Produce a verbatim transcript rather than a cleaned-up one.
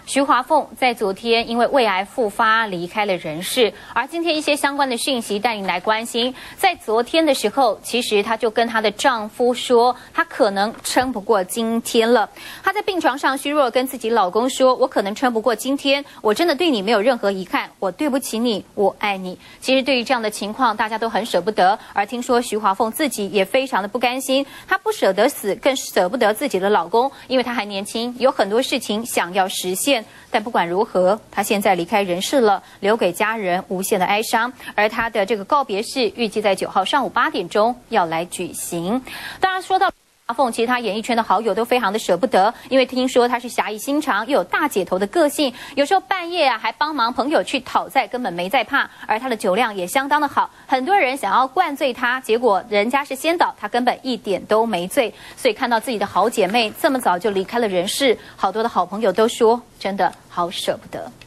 徐华凤在昨天因为胃癌复发离开了人世，而今天一些相关的讯息带您来关心。在昨天的时候，其实她就跟她的丈夫说，她可能撑不过今天了。她在病床上虚弱，跟自己老公说：“我可能撑不过今天，我真的对你没有任何遗憾，我对不起你，我爱你。”其实对于这样的情况，大家都很舍不得。而听说徐华凤自己也非常的不甘心，她不舍得死，更舍不得自己的老公，因为她还年轻，有很多事情想要实现。但不管如何，她现在离开人世了，留给家人无限的哀伤。而她的这个告别式预计在九号上午八点钟要来举行。当然说到华凤，其实她演艺圈的好友都非常的舍不得，因为听说她是侠义心肠，又有大姐头的个性，有时候半夜啊还帮忙朋友去讨债，根本没在怕。而她的酒量也相当的好，很多人想要灌醉她，结果人家是先倒，她根本一点都没醉。所以看到自己的好姐妹这么早就离开了人世，好多的好朋友都说，真的好舍不得。